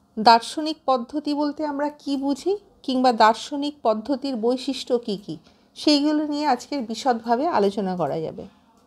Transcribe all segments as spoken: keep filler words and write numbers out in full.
দার্শনিক পদ্ধতি বলতে আমরা কি বুঝি, কিংবা দার্শনিক পদ্ধতির বৈশিষ্ট্য কী কী, সেইগুলো নিয়ে আজকের বিশদভাবে আলোচনা করা যাবে।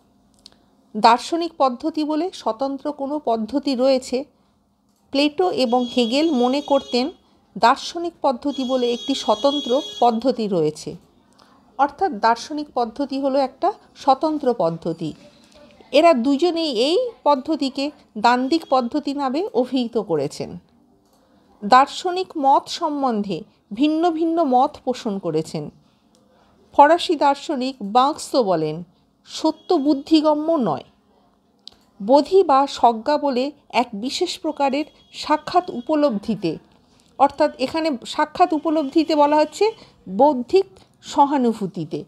দার্শনিক পদ্ধতি বলে স্বতন্ত্র কোনো পদ্ধতি রয়েছে, প্লেটো এবং হেগেল মনে করতেন দার্শনিক পদ্ধতি বলে একটি স্বতন্ত্র পদ্ধতি রয়েছে। অর্থাৎ দার্শনিক পদ্ধতি হলো একটা স্বতন্ত্র পদ্ধতি। এরা দুজনেই এই পদ্ধতিকে দ্বান্দ্বিক পদ্ধতি নামে অভিহিত করেছেন। দার্শনিক মত সম্বন্ধে ভিন্ন ভিন্ন মত পোষণ করেছেন। ফরাসি দার্শনিক বার্কসো বলেন, সত্য বুদ্ধিগম্য নয়। বোধি বা সজ্ঞা বলে এক বিশেষ প্রকারের সাক্ষাৎ উপলব্ধিতে, অর্থাৎ এখানে সাক্ষাৎ উপলব্ধিতে বলা হচ্ছে বৌদ্ধিক সহানুভূতিতে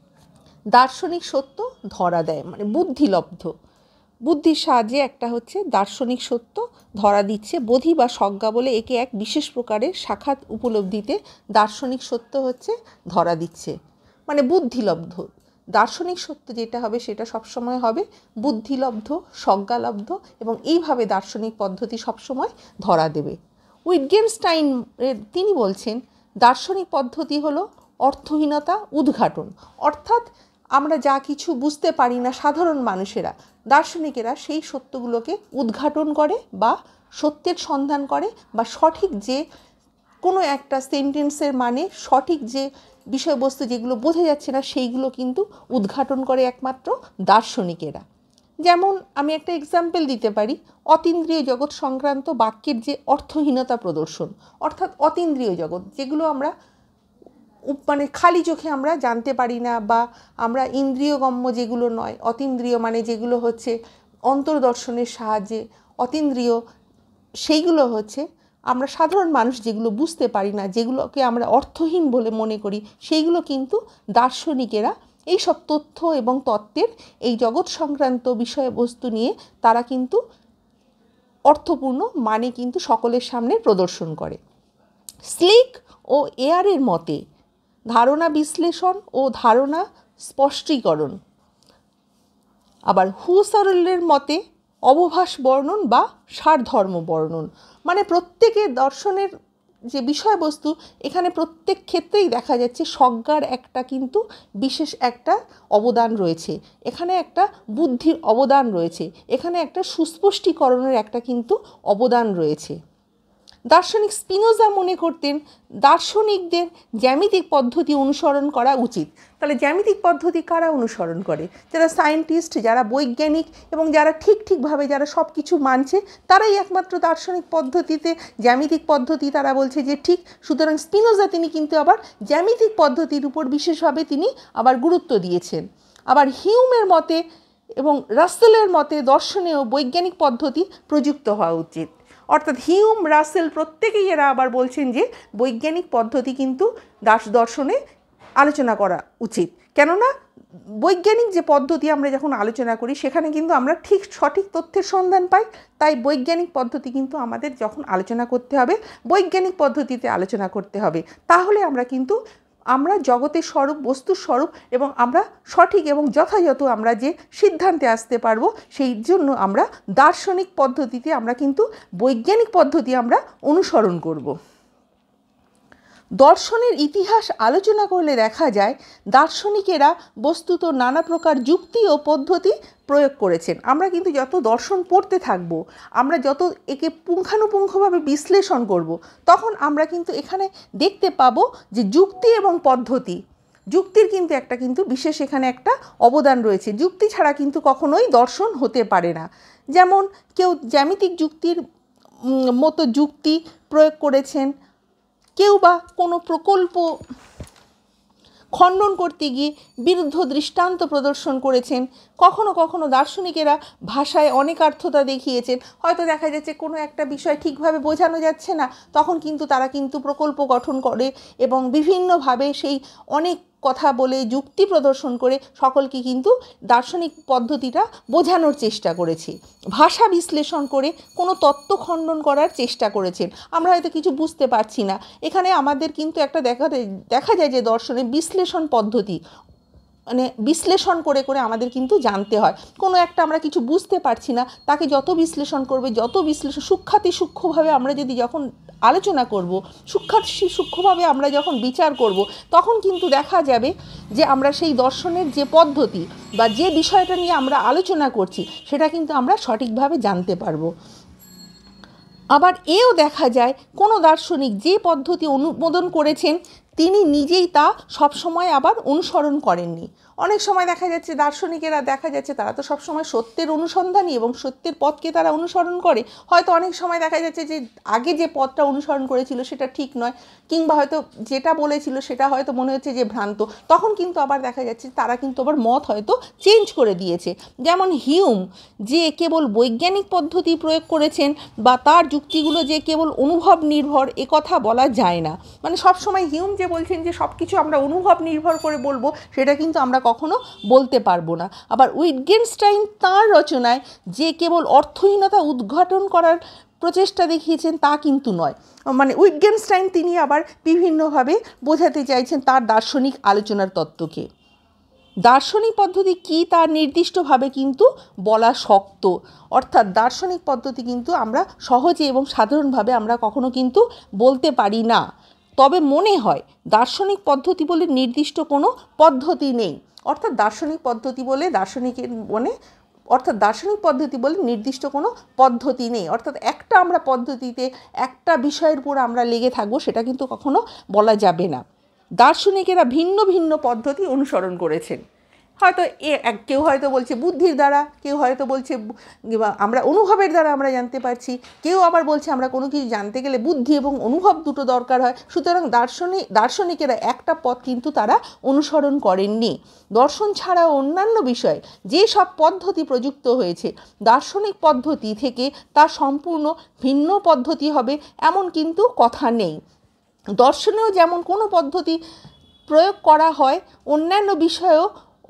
দার্শনিক সত্য ধরা দেয়, মানে বুদ্ধিলব্ধ, বুদ্ধির সাহায্যে একটা হচ্ছে দার্শনিক সত্য ধরা দিচ্ছে। বোধি বা সজ্ঞা বলে একে এক বিশেষ প্রকারের সাক্ষাৎ উপলব্ধিতে দার্শনিক সত্য হচ্ছে ধরা দিচ্ছে, মানে বুদ্ধিলব্ধ। দার্শনিক সত্য যেটা হবে সেটা সবসময় হবে বুদ্ধিলব্ধ, সজ্ঞালব্ধ, এবং এইভাবে দার্শনিক পদ্ধতি সবসময় ধরা দেবে। উইটগেনস্টাইন তিনি বলছেন দার্শনিক পদ্ধতি হলো অর্থহীনতা উদ্ঘাটন। অর্থাৎ আমরা যা কিছু বুঝতে পারি না সাধারণ মানুষেরা, দার্শনিকেরা সেই সত্যগুলোকে উদ্ঘাটন করে বা সত্যের সন্ধান করে, বা সঠিক যে কোনো একটা সেন্টেন্সের মানে সঠিক যে বিষয়বস্তু যেগুলো বোঝা যাচ্ছে না সেইগুলো কিন্তু উদ্ঘাটন করে একমাত্র দার্শনিকেরা। যেমন আমি একটা এক্সাম্পল দিতে পারি, অতীন্দ্রিয় জগৎ সংক্রান্ত বাক্যের যে অর্থহীনতা প্রদর্শন, অর্থাৎ অতীন্দ্রিয় জগৎ যেগুলো আমরা মানে খালি চোখে আমরা জানতে পারি না, বা আমরা ইন্দ্রিয়গম্য যেগুলো নয়, অতীন্দ্রিয় মানে যেগুলো হচ্ছে অন্তর্দর্শনের সাহায্যে অতীন্দ্রিয়, সেইগুলো হচ্ছে আমরা সাধারণ মানুষ যেগুলো বুঝতে পারি না, যেগুলোকে আমরা অর্থহীন বলে মনে করি, সেইগুলো কিন্তু দার্শনিকেরা এই সব তথ্য এবং তত্ত্বের এই জগৎ সংক্রান্ত বিষয়বস্তু নিয়ে তারা কিন্তু অর্থপূর্ণ মানে কিন্তু সকলের সামনে প্রদর্শন করে। স্লিক ও এয়ারের মতে ধারণা বিশ্লেষণ ও ধারণা স্পষ্টীকরণ, আবার হুসারেলের মতে অবভাস বর্ণন বা সারধর্ম বর্ণন, মানে প্রত্যেকের দর্শনের যে বিষয়বস্তু এখানে প্রত্যেক ক্ষেত্রেই দেখা যাচ্ছে সজ্ঞার একটা কিন্তু বিশেষ একটা অবদান রয়েছে, এখানে একটা বুদ্ধির অবদান রয়েছে, এখানে একটা সুস্পষ্টীকরণের একটা কিন্তু অবদান রয়েছে। দার্শনিক স্পিনোজা মনে করতেন দার্শনিকদের জ্যামিতিক পদ্ধতি অনুসরণ করা উচিত। তাহলে জ্যামিতিক পদ্ধতি কারা অনুসরণ করে? যারা সায়েন্টিস্ট, যারা বৈজ্ঞানিক, এবং যারা ঠিক ঠিকভাবে যারা সব কিছু মানছে, তারাই একমাত্র দার্শনিক পদ্ধতিতে জ্যামিতিক পদ্ধতি তারা বলছে যে ঠিক। সুতরাং স্পিনোজা তিনি কিন্তু আবার জ্যামিতিক পদ্ধতির উপর বিশেষভাবে তিনি আবার গুরুত্ব দিয়েছেন। আবার হিউমের মতে এবং রাসেলের মতে দর্শনেও বৈজ্ঞানিক পদ্ধতি প্রযুক্ত হওয়া উচিত। অর্থাৎ হিউম, রাসেল প্রত্যেকেই এরা আবার বলছেন যে বৈজ্ঞানিক পদ্ধতি কিন্তু দাস দর্শনে আলোচনা করা উচিত। কেননা বৈজ্ঞানিক যে পদ্ধতি আমরা যখন আলোচনা করি সেখানে কিন্তু আমরা ঠিক সঠিক তথ্যের সন্ধান পাই। তাই বৈজ্ঞানিক পদ্ধতি কিন্তু আমাদের যখন আলোচনা করতে হবে বৈজ্ঞানিক পদ্ধতিতে আলোচনা করতে হবে, তাহলে আমরা কিন্তু আমরা জগতের স্বরূপ, বস্তুর স্বরূপ, এবং আমরা সঠিক এবং যথাযথ আমরা যে সিদ্ধান্তে আসতে পারবো, সেই জন্য আমরা দার্শনিক পদ্ধতিতে আমরা কিন্তু বৈজ্ঞানিক পদ্ধতি আমরা অনুসরণ করব। দর্শনের ইতিহাস আলোচনা করলে দেখা যায় দার্শনিকেরা বস্তুত নানা প্রকার যুক্তি ও পদ্ধতি প্রয়োগ করেছেন। আমরা কিন্তু যত দর্শন পড়তে থাকবো, আমরা যত একে পুঙ্খানুপুঙ্খভাবে বিশ্লেষণ করব, তখন আমরা কিন্তু এখানে দেখতে পাবো যে যুক্তি এবং পদ্ধতি, যুক্তির কিন্তু একটা কিন্তু বিশেষ এখানে একটা অবদান রয়েছে। যুক্তি ছাড়া কিন্তু কখনোই দর্শন হতে পারে না। যেমন কেউ জ্যামিতিক যুক্তির মতো যুক্তি প্রয়োগ করেছেন, কেউ বা কোনো প্রকল্প খণ্ডন করতে গিয়ে বিরুদ্ধ দৃষ্টান্ত প্রদর্শন করেছেন। কখনো কখনো দার্শনিকেরা ভাষায় অনেকার্থতা দেখিয়েছেন। হয়তো দেখা যাচ্ছে কোনো একটা বিষয় ঠিকভাবে বোঝানো যাচ্ছে না, তখন কিন্তু তারা কিন্তু প্রকল্প গঠন করে এবং বিভিন্নভাবে সেই অনেক কথা বলে যুক্তি প্রদর্শন করে সকলকে কিন্তু দার্শনিক পদ্ধতিটা বোঝানোর চেষ্টা করেছে। ভাষা বিশ্লেষণ করে কোনো তত্ত্ব খণ্ডন করার চেষ্টা করেছেন। আমরা হয়তো কিছু বুঝতে পারছি না, এখানে আমাদের কিন্তু একটা দেখা দেখা যায় যে দর্শনে বিশ্লেষণ পদ্ধতি, মানে বিশ্লেষণ করে করে আমাদের কিন্তু জানতে হয়। কোনো একটা আমরা কিছু বুঝতে পারছি না, তাকে যত বিশ্লেষণ করবে, যত বিশ্লেষণ সূক্ষ্মাতি সূক্ষ্মভাবে আমরা যদি যখন আলোচনা করব, সূক্ষ্ম সূক্ষ্মভাবে আমরা যখন বিচার করব, তখন কিন্তু দেখা যাবে যে আমরা সেই দর্শনের যে পদ্ধতি বা যে বিষয়টা নিয়ে আমরা আলোচনা করছি সেটা কিন্তু আমরা সঠিকভাবে জানতে পারবো। আবার এও দেখা যায় কোনো দার্শনিক যে পদ্ধতি অনুমোদন করেছেন তিনি নিজেই তা সবসময় আবার অনুসরণ করেননি। অনেক সময় দেখা যাচ্ছে দার্শনিকেরা দেখা যাচ্ছে তারা তো সবসময় সত্যের অনুসন্ধানী এবং সত্যের পথকে তারা অনুসরণ করে। হয়তো অনেক সময় দেখা যাচ্ছে যে আগে যে পথটা অনুসরণ করেছিল সেটা ঠিক নয়, কিংবা হয়তো যেটা বলেছিল সেটা হয়তো মনে হচ্ছে যে ভ্রান্ত, তখন কিন্তু আবার দেখা যাচ্ছে তারা কিন্তু আবার মত হয়তো চেঞ্জ করে দিয়েছে। যেমন হিউম যে কেবল বৈজ্ঞানিক পদ্ধতি প্রয়োগ করেছেন বা তার যুক্তিগুলো যে কেবল অনুভব নির্ভর, এ কথা বলা যায় না। মানে সবসময় হিউম যে বলছেন যে সব কিছু আমরা অনুভব নির্ভর করে বলবো, সেটা কিন্তু আমরা কখনো বলতে পারবো না। আবার উইটগেনস্টাইন তাঁর রচনায় যে কেবল অর্থহীনতা উদ্ঘাটন করার প্রচেষ্টা দেখিয়েছেন তা কিন্তু নয়। মানে উইটগেনস্টাইন তিনি আবার বিভিন্নভাবে বোঝাতে চাইছেন তার দার্শনিক আলোচনার তত্ত্বকে। দার্শনিক পদ্ধতি কি তার নির্দিষ্টভাবে কিন্তু বলা শক্ত, অর্থাৎ দার্শনিক পদ্ধতি কিন্তু আমরা সহজে এবং সাধারণভাবে আমরা কখনো কিন্তু বলতে পারি না। তবে মনে হয় দার্শনিক পদ্ধতি বলে নির্দিষ্ট কোনো পদ্ধতি নেই, অর্থাৎ দার্শনিক পদ্ধতি বলে দার্শনিকের মনে অর্থাৎ দার্শনিক পদ্ধতি বলে নির্দিষ্ট কোনো পদ্ধতি নেই, অর্থাৎ একটা আমরা পদ্ধতিতে একটা বিষয়ের উপর আমরা লেগে থাকবো সেটা কিন্তু কখনো বলা যাবে না। দার্শনিকেরা ভিন্ন ভিন্ন পদ্ধতি অনুসরণ করেছেন। হয়তো এ কেউ হয়তো বলছে বুদ্ধির দ্বারা, কেউ হয়তো বলছে আমরা অনুভবের দ্বারা আমরা জানতে পারছি, কেউ আবার বলছে আমরা কোনো কিছু জানতে গেলে বুদ্ধি এবং অনুভব দুটো দরকার হয়। সুতরাং দার্শনিক দার্শনিকেরা একটা পথ কিন্তু তারা অনুসরণ করেননি। দর্শন ছাড়াও অন্যান্য বিষয়ে যে সব পদ্ধতি প্রযুক্ত হয়েছে, দার্শনিক পদ্ধতি থেকে তা সম্পূর্ণ ভিন্ন পদ্ধতি হবে এমন কিন্তু কথা নেই। দর্শনেও যেমন কোনো পদ্ধতি প্রয়োগ করা হয়, অন্যান্য বিষয়েও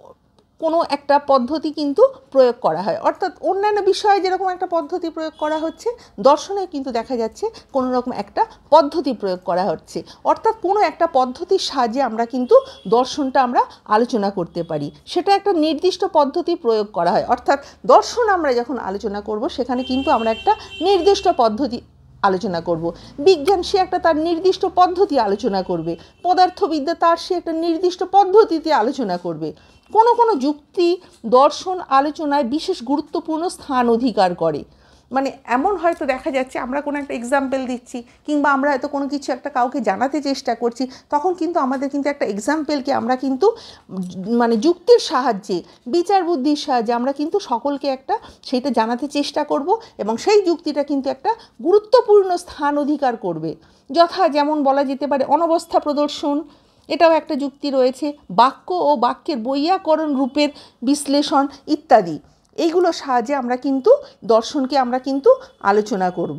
কোনো একটা পদ্ধতি কিন্তু প্রয়োগ করা হয়, অর্থাৎ অন্যান্য বিষয়ে যেরকম একটা পদ্ধতি প্রয়োগ করা হচ্ছে, দর্শনে কিন্তু দেখা যাচ্ছে কোনো রকম একটা পদ্ধতি প্রয়োগ করা হচ্ছে, অর্থাৎ কোনো একটা পদ্ধতির সাহায্যে আমরা কিন্তু দর্শনটা আমরা আলোচনা করতে পারি, সেটা একটা নির্দিষ্ট পদ্ধতি প্রয়োগ করা হয়। অর্থাৎ দর্শন আমরা যখন আলোচনা করব সেখানে কিন্তু আমরা একটা নির্দিষ্ট পদ্ধতি আলোচনা করব। বিজ্ঞান সে একটা তার নির্দিষ্ট পদ্ধতি আলোচনা করবে, পদার্থবিদ্যা তার সে একটা নির্দিষ্ট পদ্ধতিতে আলোচনা করবে। কোনো কোনো যুক্তি দর্শন আলোচনায় বিশেষ গুরুত্বপূর্ণ স্থান অধিকার করে। মানে এমন হয়তো দেখা যাচ্ছে আমরা কোনো একটা এক্সাম্পল দিচ্ছি, কিংবা আমরা হয়তো কোনো কিছু একটা কাউকে জানাতে চেষ্টা করছি, তখন কিন্তু আমাদের কিন্তু একটা এক্সাম্পলকে আমরা কিন্তু মানে যুক্তির সাহায্যে, বিচার বুদ্ধির সাহায্যে আমরা কিন্তু সকলকে একটা সেইটা জানাতে চেষ্টা করব, এবং সেই যুক্তিটা কিন্তু একটা গুরুত্বপূর্ণ স্থান অধিকার করবে। যথা যেমন বলা যেতে পারে অনবস্থা প্রদর্শন, এটাও একটা যুক্তি রয়েছে, বাক্য ও বাক্যের বৈয়াকরণ রূপের বিশ্লেষণ ইত্যাদি। এইগুলোর সাহায্যে আমরা কিন্তু দর্শনকে আমরা কিন্তু আলোচনা করব।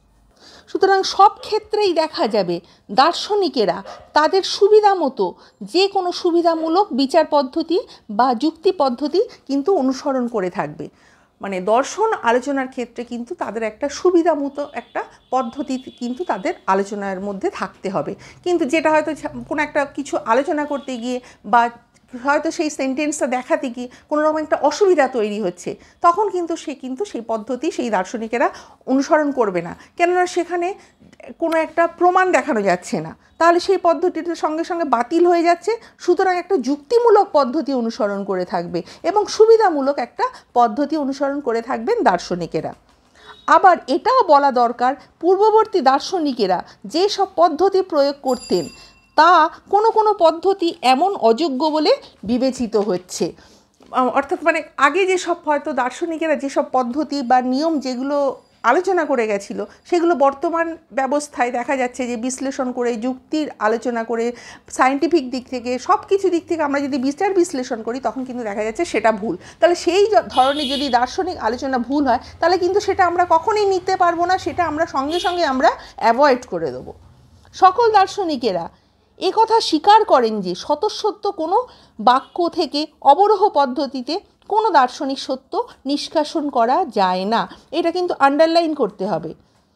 সুতরাং সব ক্ষেত্রেই দেখা যাবে দার্শনিকেরা তাদের সুবিধা মতো যে কোনো সুবিধামূলক বিচার পদ্ধতি বা যুক্তি পদ্ধতি কিন্তু অনুসরণ করে থাকবে। মানে দর্শন আলোচনার ক্ষেত্রে কিন্তু তাদের একটা সুবিধা মতো একটা পদ্ধতি কিন্তু তাদের আলোচনার মধ্যে থাকতে হবে। কিন্তু যেটা হয়তো কোনো একটা কিছু আলোচনা করতে গিয়ে বা হয়তো সেই সেন্টেন্সটা দেখাতে গিয়ে কোনো রকম একটা অসুবিধা তৈরি হচ্ছে, তখন কিন্তু সে কিন্তু সেই পদ্ধতি সেই দার্শনিকেরা অনুসরণ করবে না, কেননা সেখানে কোনো একটা প্রমাণ দেখানো যাচ্ছে না, তাহলে সেই পদ্ধতিটার সঙ্গে সঙ্গে বাতিল হয়ে যাচ্ছে। সুতরাং একটা যুক্তিমূলক পদ্ধতি অনুসরণ করে থাকবে এবং সুবিধামূলক একটা পদ্ধতি অনুসরণ করে থাকবেন দার্শনিকেরা। আবার এটাও বলা দরকার, পূর্ববর্তী দার্শনিকেরা যে সব পদ্ধতি প্রয়োগ করতেন তা কোনো কোনো পদ্ধতি এমন অযোগ্য বলে বিবেচিত হচ্ছে। অর্থাৎ মানে আগে যেসব হয়তো দার্শনিকেরা যেসব পদ্ধতি বা নিয়ম যেগুলো আলোচনা করে গেছিল, সেগুলো বর্তমান ব্যবস্থায় দেখা যাচ্ছে যে বিশ্লেষণ করে, যুক্তির আলোচনা করে, সায়েন্টিফিক দিক থেকে সব কিছু দিক থেকে আমরা যদি বিচার বিশ্লেষণ করি, তখন কিন্তু দেখা যাচ্ছে সেটা ভুল। তাহলে সেই ধরনের যদি দার্শনিক আলোচনা ভুল হয়, তাহলে কিন্তু সেটা আমরা কখনোই নিতে পারবো না, সেটা আমরা সঙ্গে সঙ্গে আমরা অ্যাভয়েড করে দেবো। সকল দার্শনিকেরা একথা স্বীকার করেন যে স্বতঃসত্ত্ব কোনো বাক্য থেকে অবরোহ পদ্ধতিতে কোনো দার্শনিক সত্য নিষ্কাশন করা যায় না। এটা কিন্তু আন্ডারলাইন করতে হবে।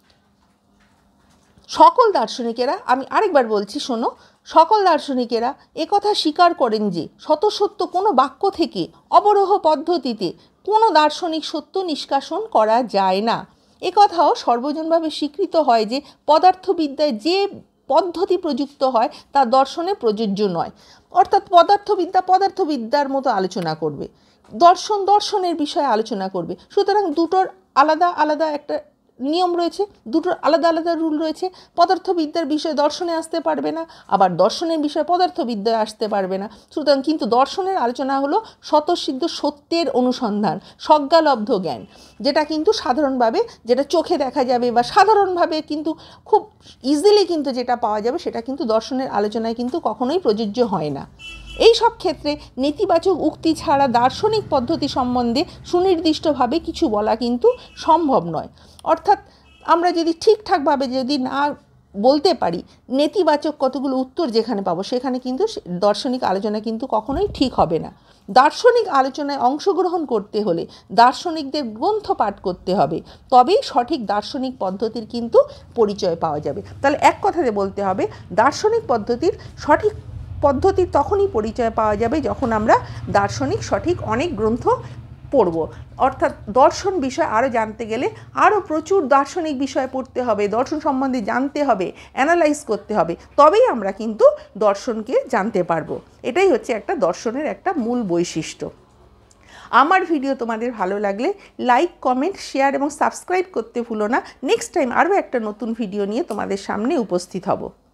সকল দার্শনিকেরা, আমি আরেকবার বলছি শোনো, সকল দার্শনিকেরা একথা স্বীকার করেন যে স্বতঃসত্ত্ব কোনো বাক্য থেকে অবরোহ পদ্ধতিতে কোনো দার্শনিক সত্য নিষ্কাশন করা যায় না। এ কথাও সর্বজনভাবে স্বীকৃত হয় যে পদার্থবিদ্যায় যে পদ্ধতি প্রযুক্ত হয় তা দর্শনে প্রযোজ্য নয়। অর্থাৎ পদার্থবিদ্যা পদার্থবিদ্যার মতো আলোচনা করবে, দর্শন দর্শনের বিষয়ে আলোচনা করবে। সুতরাং দুটোর আলাদা আলাদা একটা নিয়ম রয়েছে, দুটোর আলাদা আলাদা রুল রয়েছে। পদার্থবিদ্যার বিষয়ে দর্শনে আসতে পারবে না, আবার দর্শনের বিষয়ে পদার্থবিদ্যায় আসতে পারবে না। সুতরাং কিন্তু দর্শনের আলোচনা হলো স্বতঃসিদ্ধ সত্যের অনুসন্ধান, স্বজ্ঞালব্ধ জ্ঞান, যেটা কিন্তু সাধারণভাবে যেটা চোখে দেখা যাবে বা সাধারণভাবে কিন্তু খুব ইজিলি কিন্তু যেটা পাওয়া যাবে সেটা কিন্তু দর্শনের আলোচনায় কিন্তু কখনোই প্রযোজ্য হয় না। এই সব ক্ষেত্রে নেতিবাচক উক্তি ছাড়া দার্শনিক পদ্ধতি সম্বন্ধে সুনির্দিষ্টভাবে কিছু বলা কিন্তু সম্ভব নয়। অর্থাৎ আমরা যদি ঠিকঠাকভাবে যদি না বলতে পারি, নেতিবাচক কতগুলো উত্তর যেখানে পাবো সেখানে কিন্তু দার্শনিক আলোচনা কিন্তু কখনোই ঠিক হবে না। দার্শনিক আলোচনায় অংশগ্রহণ করতে হলে দার্শনিকদের গ্রন্থ পাঠ করতে হবে, তবেই সঠিক দার্শনিক পদ্ধতির কিন্তু পরিচয় পাওয়া যাবে। তাহলে এক কথাতে বলতে হবে, দার্শনিক পদ্ধতির সঠিক পদ্ধতির তখনই পরিচয় পাওয়া যাবে যখন আমরা দার্শনিক সঠিক অনেক গ্রন্থ পড়ব। অর্থাৎ দর্শন বিষয় আরও জানতে গেলে আরও প্রচুর দার্শনিক বিষয় পড়তে হবে, দর্শন সম্বন্ধে জানতে হবে, অ্যানালাইজ করতে হবে, তবেই আমরা কিন্তু দর্শনকে জানতে পারবো। এটাই হচ্ছে একটা দর্শনের একটা মূল বৈশিষ্ট্য। আমার ভিডিও তোমাদের ভালো লাগলে লাইক, কমেন্ট, শেয়ার এবং সাবস্ক্রাইব করতে ভুলো না। নেক্সট টাইম আরও একটা নতুন ভিডিও নিয়ে তোমাদের সামনে উপস্থিত হব।